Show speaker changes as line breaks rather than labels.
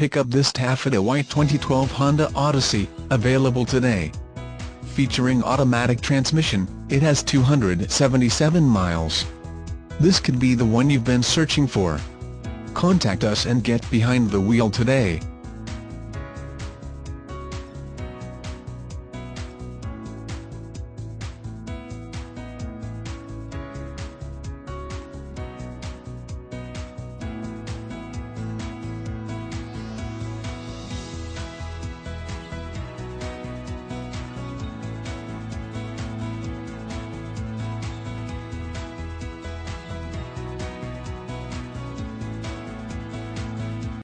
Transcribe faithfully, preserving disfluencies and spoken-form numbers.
pick up this taffeta white twenty twelve Honda Odyssey, available today. Featuring automatic transmission, it has two hundred seventy-seven miles. This could be the one you've been searching for. Contact us and get behind the wheel today.